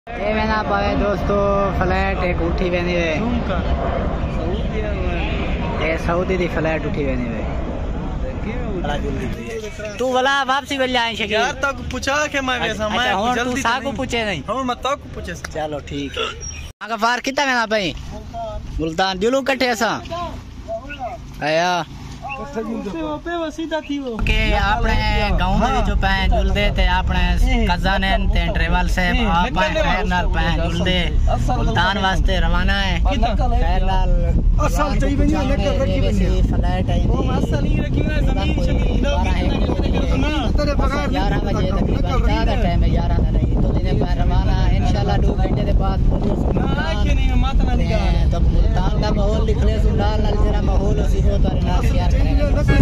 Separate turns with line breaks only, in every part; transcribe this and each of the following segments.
ये में ना पावे दोस्तों फ्लैट एक उठी वेनी वे ये सऊदी दी फ्लैट उठी वेनी वे तू वाला वापसी मिल जाए शकील
यार तक पूछा के मैं वैसा मैं
जल्दी तू साको पूछे नहीं
हम मत तक पूछे
चलो ठीक है आगे फार कितना में ना भाई मुल्तान जुलू कट्ठे ऐसा आया के आपने गांव में जो पैं जुलदे थे आपने कज़न ते ड्राइवर से आप खैर नाल पैं जुलदे मुल्तान वास्ते रवाना है खैर नाल असल चाहिए बनी लेकर रखी बनी फ्लैट है वो मसल नहीं रखी ना जमीन शमीन ना तेरे पगार 11 बजे तकरीबन ज्यादा टाइम है 11 का नहीं तो दिन पे रवाना इंशाल्लाह 2 घंटे के बाद ना के नहीं माता ना निकाल तो मुल्तान का माहौल दिखले सुलाल नाल जरा माहौल उसी हो तो नास यार करेंगे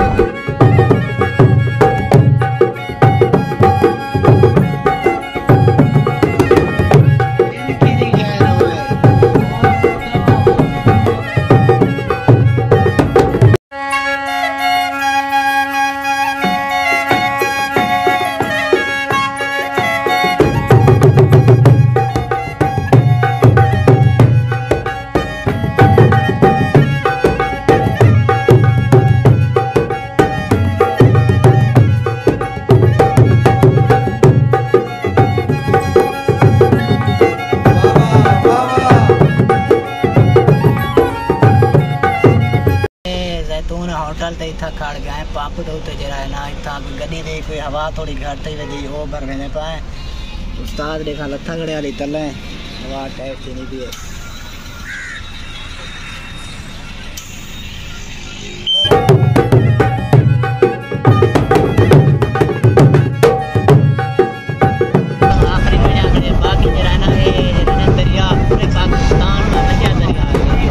होटल ते इथा खड़ गए पंप तो उते जरा ना इथा गड्डी दे कोई हवा थोड़ी घट ही वजी ओ भर वेने पाए उस्ताद देखा लथा गड़े वाली तले हवा टाइट थी नहीं दिए आखिरी में जाके बाकी जरा ना ये दरिया पूरे पाकिस्तान में मजा दरिया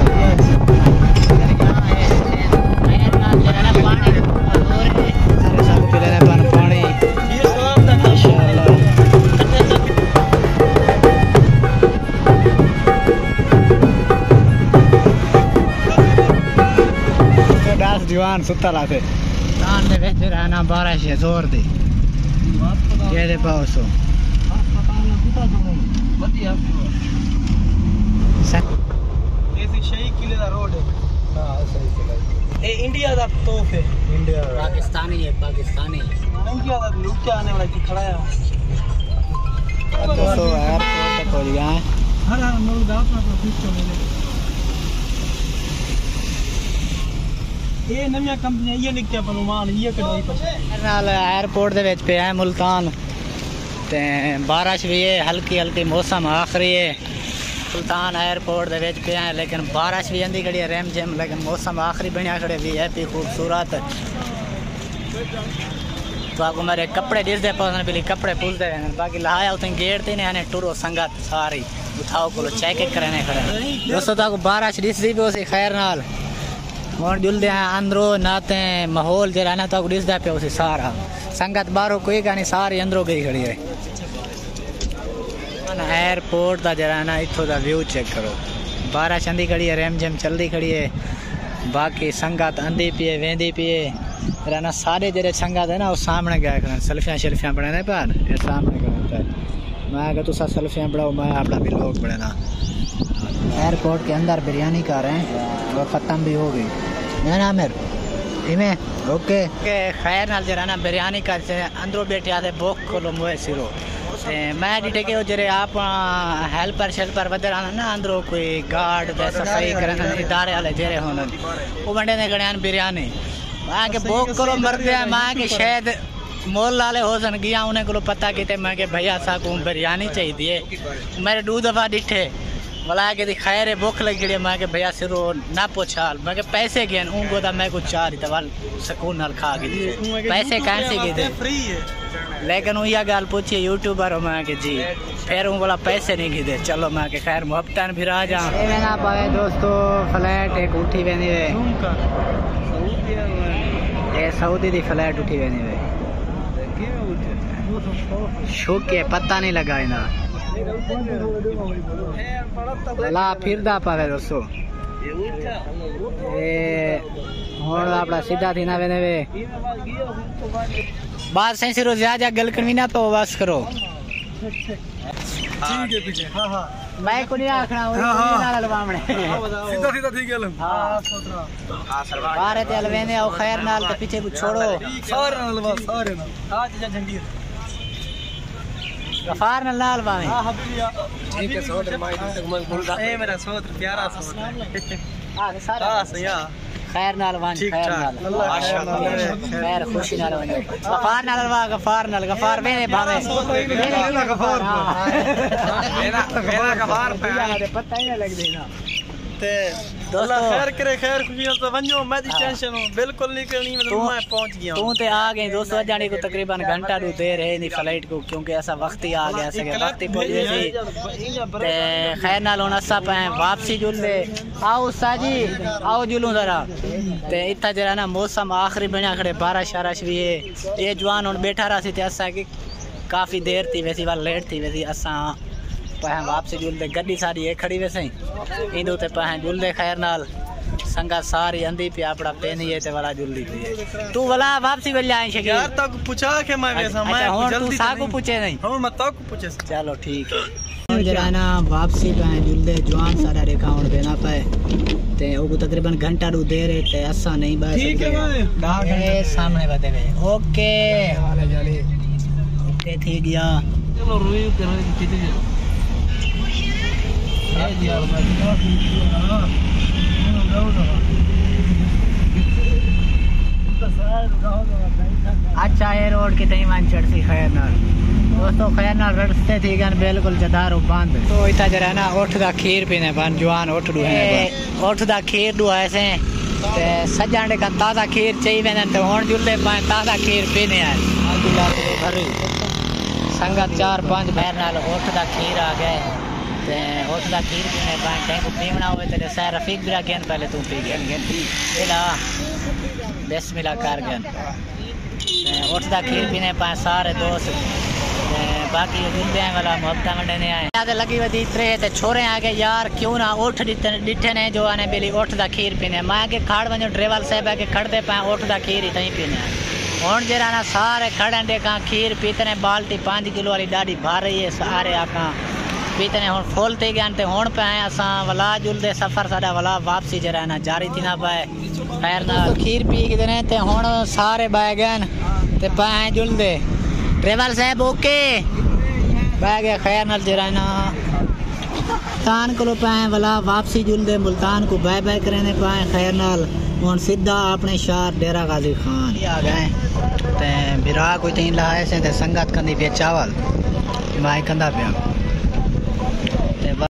जवान सुता लाते तान दे विच रहना बारिश है जोर दी ये दे पाउसो बढ़िया ऐसी सही किले दा रोड है हां सही किले ए इंडिया दा तोफ है इंडिया पाकिस्तानी है पाकिस्तानी इंडिया दा लुक आने वाला की खड़ा है तो एयरपोर्ट तक पहुंच गया है हर मुल्क दा अपना सिस्टम है ये नवी कंपनी ये लिखते पर ओमान ये कढ़ाई पर नाल एयरपोर्ट दे विच पे है मुल्तान ते बारिश भी है हल्की हल्की मौसम आखरी है सुल्तान एयरपोर्ट दे विच पे है लेकिन बारिश भी आंदी खड़ी है रेम जेम लेकिन मौसम आखरी बनया खड़े वीआईपी खूबसूरत तो आपको मेरे कपड़े दिस दे पसंद बिली कपड़े पुलदे हैं बाकी लहाया उते गेट ते ने आने टुरो संगत सारी उठाओ को चेक करने खड़े दोस्तों तो आपको बारिश दिस दी भी उसी खैर नाल और जुलदे अंदरों नाते माहौल जरा ना तो दिसदा पे उसे सारा संगत बाहरों कोई का नहीं सारी अंदरों गई खड़ी है एयरपोर्ट का जरा ना इथों का व्यू चेक करो बारिश आंदी खड़ी है रेम जेम चलती खड़ी है बाकी संगत आंदी पी है वेंदी पी है जरा ना सारे जरे संगत है ना वो सामने गए खड़े सेल्फियां शेल्फियां बनाने पर ये सामने खड़े मैं अगर तुसा सेल्फियां बनाओ मैं अपना भी लोग बनाना एयरपोर्ट के अंदर बिरयानी खा रहे हैं वो ख़त्म भी हो गई है ना आमिर इमें ओके खैर नाल जरा ना बिरयानी का अंदरों बैठे आते भूख खोलो मुए सिरो मैं डिटे के जरे आप हेल्पर शेल्पर वधर आना ना अंदरों कोई गार्ड सफाई करन इदारे वाले जरे होन वो बंदे ने गणियान बिरयानी मैं के भूख खोलो मरदे मैं के शायद मोल लाले हो सन गया उन्हें को पता कि मैं के भैया सा को बिरयानी चाहिए मेरे 2 दफ़ा डिठे बोला के खैर भूख लगी है मैं के भैया सिरो ना पूछाल मैं के पैसे गए उनको तो मैं कुछ चाह रही था सुकून नाल खा गई पैसे कहाँ से गए थे फ्री है लेकिन वो यह गाल पूछी यूट्यूबर हो मैं के जी फिर वो बोला पैसे नहीं गए चलो मैं के खैर मोहब्बतन भी रह जा ना पावे दोस्तों फ्लैट एक उठी वेनी वे ये सऊदी दी फ्लैट उठी वेनी वे शौक के पता नहीं लगा ना ला फिर दा पावे दोस्तों और आपड़ा सीधा थी ना वे बात सही सिरो ज्यादा गल करनी ना तो बस करो।
ठीक है पीछे हाँ हाँ
मैं को नहीं आखना नाल लवामणे
सीधा सीधा ठीक है
हां बारे ते अलवेने आओ खैर नाल ते पीछे को छोड़ो
सारे नाल बस सारे नाल आज जा झंडी
गफार नाल नाल बावे
हां हबीबिया ठीक है सोदर माई तक मजबूर ए मेरा सोदर प्यारा सोदर
हां सारा हां सही खैर नाल वां खैर नाल माशाल्लाह खैर खुशी नाल वां गफार नाल वेने भावे मेरा गफार मेरा गफार पे पता ही नहीं लग देना
ते दोस्तों खैर करे खैर खुशियां तो वन्यो मैं दी टेंशन हूं बिल्कुल नहीं करनी मतलब मैं पहुंच गया
तू ते आ गए दोस्तों जाने को तकरीबन घंटा दो देर है नहीं फ्लाइट को क्योंकि ऐसा वक्त ही आ गया सके वक्त ही पहुंच गई ते खैर नाल होना सब वापसी जुलदे आओ साजी आओ जुलूं जरा ते इतना जरा ना मौसम आखिरी बना खड़े बारिश शारिश भी है ये जवान हुन बैठा रहा सी ते असा की काफी देर थी वैसी वाल लेट थी वैसी असा पह वापसी जुलदे गड्डी सारी ये खड़ी वैसे इंदू ते पह जुलदे खैर नाल संगा सारी अंधी पे अपना पेन ये ते वाला जुलदी थी तू वाला वापसी वेले आई शकी
यार तक पूछा के मैं वैसा मैं
जल्दी साको पूछे नहीं
हां मैं तक पूछे
चलो ठीक है जरा ना वापसी पे जुलदे जवान सारा रेखा हुन देना पे ते ओ तकरीबन घंटा दो देर है ते असा नहीं बात
ठीक है
मैं सामने बते वे ओके हाले जाली ओके ठीक गया
चलो रुई करो कितने
अच्छा ये रोड की तई मान चढ़ती खैर नाल दोस्तों खैर नाल रस्ते थी गन बिल्कुल जदारो बंद तो इता जरा ना उठ दा खीर पीने बन जवान उठ दु है उठ दा खीर दु ऐसे ते सजाने का ताजा खीर चाहिए वेन ते हुन जुले पाए ताजा खीर पीने है भरी संगत 4-5 खैर नाल उठ दा खीर आ गए ते उठ दा खीर पीने पाए ते को पीवना होवे ते सर रफीक बिरा गेन पहले तू पी गेन एला बिस्मिल्लाह कर गेन उठ दा खीर पीने पाए सारे दोस्त बाकी जुलदे वाला मोहब्बत मंडने आए आगे लगी वदी त्रे ते छोरे आ गए यार क्यों ना उठ डिठे ने जो आने बेली उठ दा खीर पीने मैं के खाड़ वनो ड्राइवर साहब के खड़दे पाए उठ दा खीर ही तई पीने हुन जरा ना सारे खड़न दे का खीर पीतने बाल्टी 5 किलो वाली डाडी भर रही है सारे आका पीतने हुन फुल ते गन ते हुन पे असा वला जुलदे सफर साडा वला वापसी जरा ना जारी थी ना पाए खैर ना खीर पी के ने ते हुन सारे बाय गन ते पाए जुलदे ड्राइवर साहब ओके बाय गए खैर नाल जरा ना तान को पाए वला वापसी जुलदे मुल्तान को बाय बाय करने पाए खैर नाल हुन सीधा अपने शहर डेरा गाजी खान आ गए ते बिरा कोई तीन लाए से ते संगत कंदी पे चावल मैं कंदा पे